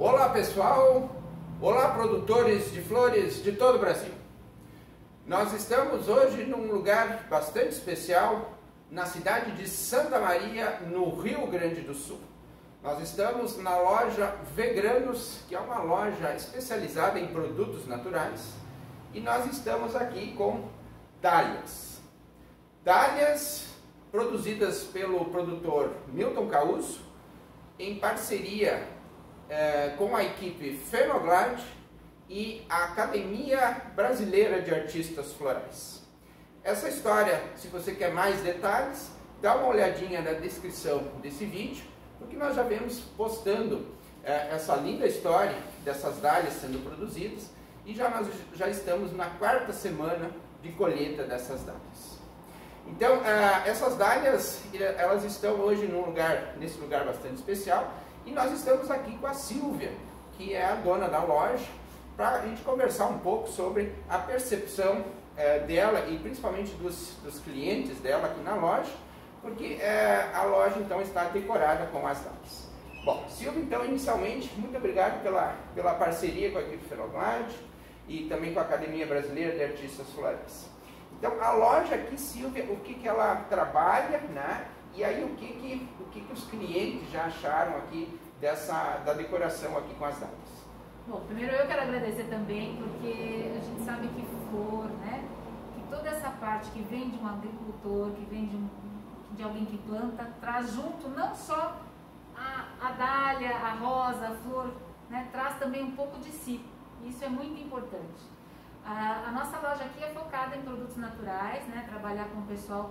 Olá pessoal, olá produtores de flores de todo o Brasil. Nós estamos hoje num lugar bastante especial, na cidade de Santa Maria, no Rio Grande do Sul. Nós estamos na loja Vegranos, que é uma loja especializada em produtos naturais, e nós estamos aqui com dálias. Dálias produzidas pelo produtor Milton Causo, em parceria com a equipe Fenoglade e a Academia Brasileira de Artistas Florais. Essa história, se você quer mais detalhes, dá uma olhadinha na descrição desse vídeo, porque nós já vemos postando essa linda história dessas dálias sendo produzidas, e nós já estamos na 4ª semana de colheita dessas dálias. Então, essas dálias, elas estão hoje nesse lugar bastante especial, e nós estamos aqui com a Silvia, que é a dona da loja, para a gente conversar um pouco sobre a percepção dela e principalmente dos clientes dela aqui na loja, porque a loja então está decorada com as dálias. Bom, Silvia, então inicialmente, muito obrigado pela parceria com a equipe Fenoglade e também com a Academia Brasileira de Artistas Florais. Então, a loja aqui, Silvia, o que ela trabalha, né? E aí, o que os clientes já acharam aqui da decoração aqui com as dálias? Bom, primeiro eu quero agradecer também, porque a gente sabe que flor, né? Que toda essa parte que vem de um agricultor, que vem de alguém que planta, traz junto não só a dália, a rosa, a flor, né? Traz também um pouco de si. Isso é muito importante. A nossa loja aqui é focada em produtos naturais, né? Trabalhar com o pessoal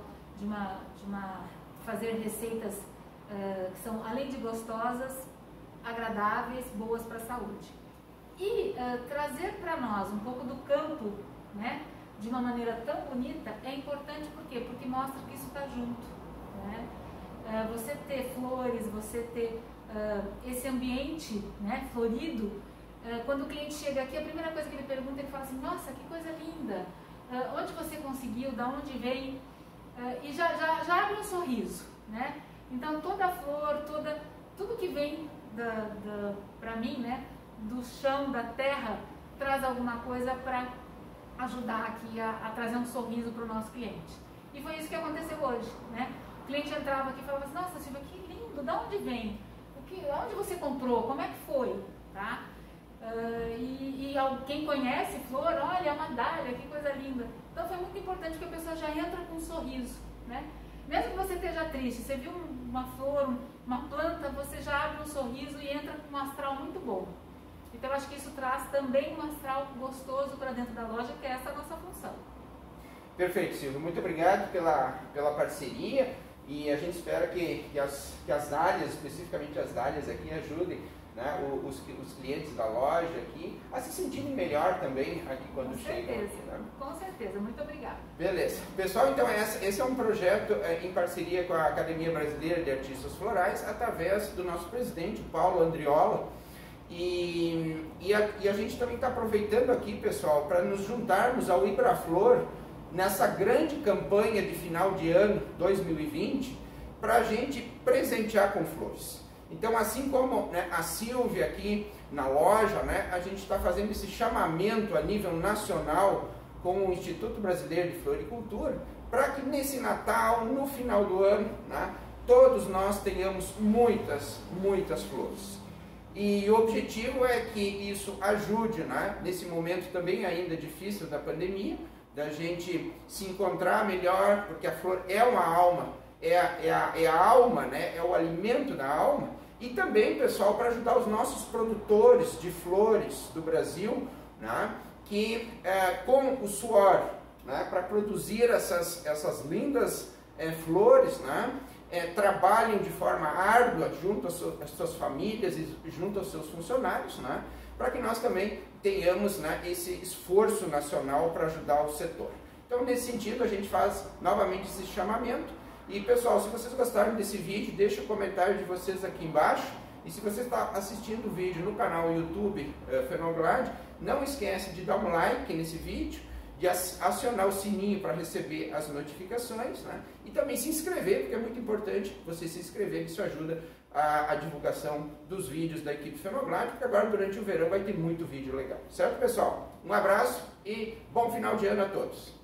fazer receitas que são, além de gostosas, agradáveis, boas para a saúde. E trazer para nós um pouco do campo, né? De uma maneira tão bonita é importante, por quê? Porque mostra que isso está junto, né? Você ter flores, você ter esse ambiente, né, florido. Quando o cliente chega aqui, a primeira coisa que ele pergunta, ele fala assim: nossa, que coisa linda, onde você conseguiu, da onde vem? E já abre um sorriso, né? Então toda flor, tudo que vem para mim, né, do chão, da terra, traz alguma coisa para ajudar aqui a trazer um sorriso para o nosso cliente. E foi isso que aconteceu hoje, né? O cliente entrava aqui e falava assim: nossa, Silvia, que lindo, da onde vem? Onde você comprou? Como é que foi? Tá? Quem conhece flor, olha, é uma dália, que coisa linda. Então foi muito importante que a pessoa já entra com um sorriso, né? Mesmo que você esteja triste, você viu uma flor, uma planta, você já abre um sorriso e entra com um astral muito bom. Então eu acho que isso traz também um astral gostoso para dentro da loja, que é essa a nossa função. Perfeito, Silvia. Muito obrigado pela parceria, e a gente espera que as dálias, especificamente as dálias aqui, ajudem, né, os clientes da loja aqui a se sentirem melhor também aqui quando chegam aqui, né? Com certeza, muito obrigada. Beleza. Pessoal, então esse é um projeto em parceria com a Academia Brasileira de Artistas Florais, através do nosso presidente, Paulo Andriola, e a gente também está aproveitando aqui, pessoal, para nos juntarmos ao Ibraflor nessa grande campanha de final de ano 2020, para a gente presentear com flores. Então, assim como, né, a Silvia aqui na loja, né, a gente está fazendo esse chamamento a nível nacional com o Instituto Brasileiro de Floricultura, para que nesse Natal, no final do ano, né, todos nós tenhamos muitas flores. E o objetivo é que isso ajude, né, nesse momento também ainda difícil da pandemia, da gente se encontrar melhor, porque a flor é uma alma, é a alma, né? É o alimento da alma. E também, pessoal, para ajudar os nossos produtores de flores do Brasil, né? Que com o suor, né? Para produzir essas lindas flores, né? Trabalhem de forma árdua junto às suas famílias e junto aos seus funcionários, né? Para que nós também tenhamos, né, esse esforço nacional para ajudar o setor. Então, nesse sentido, a gente faz novamente esse chamamento. E pessoal, se vocês gostaram desse vídeo, deixa o comentário de vocês aqui embaixo. E se você está assistindo o vídeo no canal YouTube Fenoglade, não esquece de dar um like nesse vídeo de acionar o sininho para receber as notificações, né? E também se inscrever, porque é muito importante você se inscrever, isso ajuda a divulgação dos vídeos da equipe Fenogládio, porque agora durante o verão vai ter muito vídeo legal. Certo, pessoal? Um abraço e bom final de ano a todos!